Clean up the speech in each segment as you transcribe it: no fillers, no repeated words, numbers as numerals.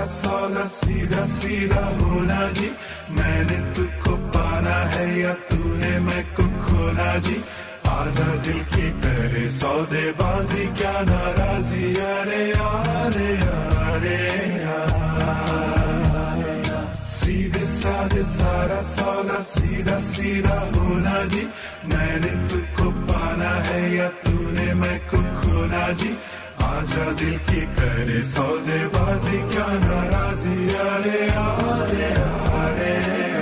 सारा सौदा सीधा सीधा होना जी, मैंने तुझको पाना है या तूने मैं को खोना जी, आजा दिल की करे सौदेबाजी क्या नाराजी, अरे यारे यारे सीधे साधे सारा सौदा सीधा सीधा होना जी, मैंने तुझको पाना है या तूने मैं को खोना जी, आजा दिल की करे सौदेबाजी क्या नाराजी, अरे यारे यारे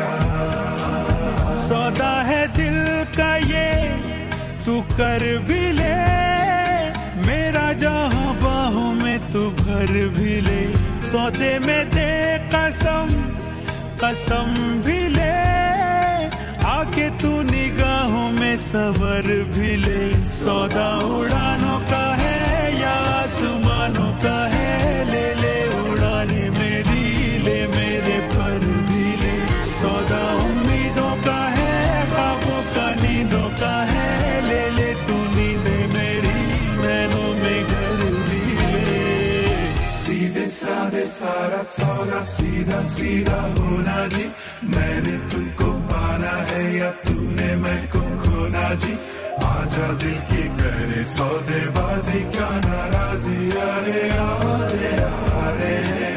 सौदा है दिल का ये तू कर भी ले, मेरा जहां बाहों में तू भर भी ले, सौदे में दे कसम कसम भी ले, आके तू निगाहों में सवर भी ले, सौदा उड़ानों का है या आसमानों का है, ले ले उड़ाने मेरी, ले मेरे पर भी ले, सौदा उम्मीदों का है ख्वाबों का नींदों का है, ले ले तू नींदे मेरी नैनों में घर भी ले, सीधे साधे सारा सौदा सीधा सीधा होना जी, मैंने तुमको पाना है या तूने मैं को खोना जी, आजा दिल की करे सौदेबाजी क्या नाराजी, अरे यारे यारे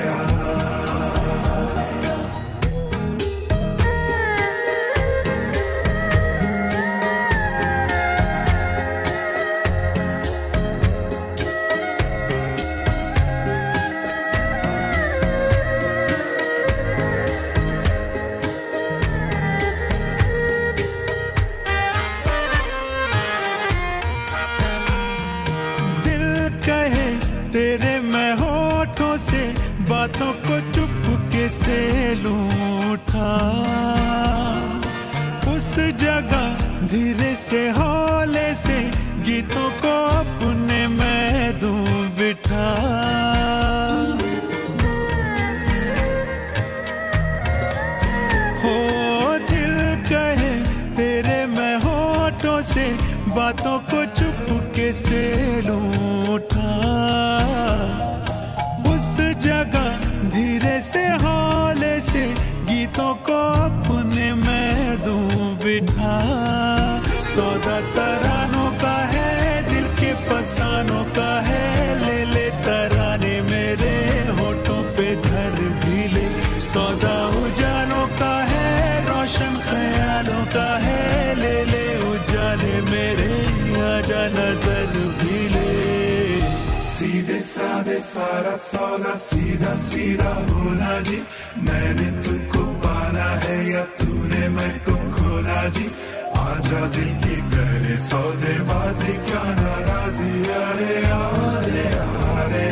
तेरे मैं होठों से बातों को चुपके से लूटा, उस जगह धीरे से हौले से गीतों को अपने मैं दूं बिठा, हो दिल कहे तेरे मैं होठों से बातों को चुपके से लूटा, उस जगह धीरे से हौले से गीतों को अपने मैं दूं बिठा, सौदा तरानों का है दिल के फसानों का है, ले ले तराने मेरे होठों पे धर भी ले, सौदा उजालों का है रोशन ख्यालों का है, ले ले उजाले मेरे आजा नजर भी ले, सीधे साधे सारा सौदा सीधा सीधा होना जी, मैंने तुझको पाना है या तूने मैं को खोना जी, आजा दिल की करे सौदेबाजी क्या नाराजी, अरे यारे यारे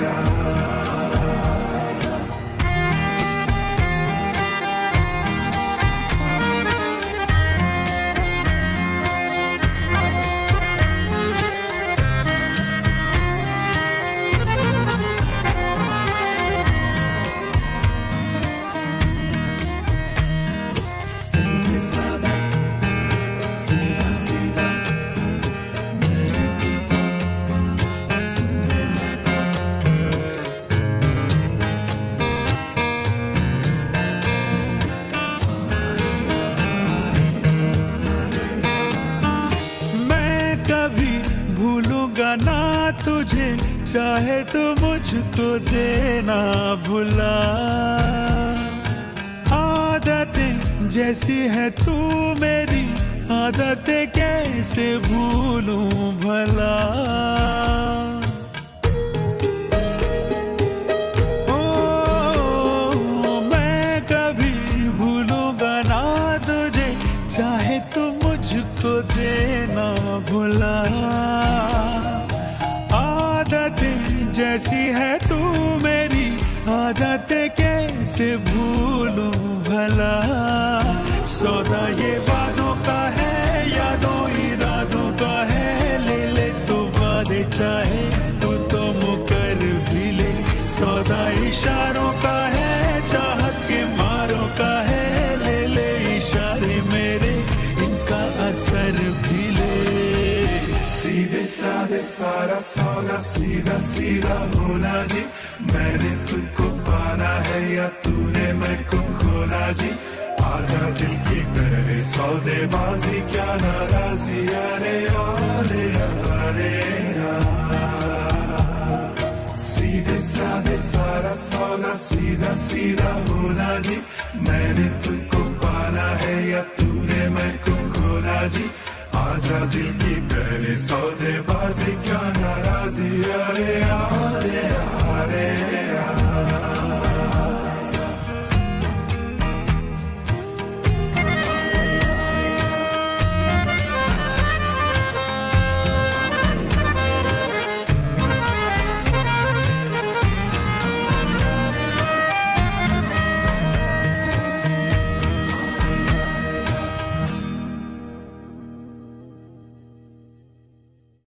ना तुझे, चाहे तो मुझको देना भुला, आदतें जैसी है तू मेरी, आदतें कैसे भूलूं भला, ओ मैं कभी भूलूंगा ना तुझे, चाहे तो मुझको देना भुला, जैसी है तू मेरी, आदतें कैसे भूलूं भला, सौदा ये वादों का है यादों इरादों का है, ले ले तो वादे चाहे तू तो मुकर भी ले, सौदा इशारों का है चाहत के मारों का है, ले ले इशारे मेरे इनका असर भी ले, सीधे साधे सारा सौदा सीधा सीधा होना जी, मैंने तुझको पाना पाना है या तूने मेरे को खोना जी आजा दिल की करे सौदेबाजी क्या नाराजी अरे अरे अरे सीधे साधे सारा सौदा सीधा सीधा होना जी मैंने तुझको पाना है या तूने मेरे को खोना जी आजा दिल की करे सौदेबाजी क्या नाराजी अरे अरे अरे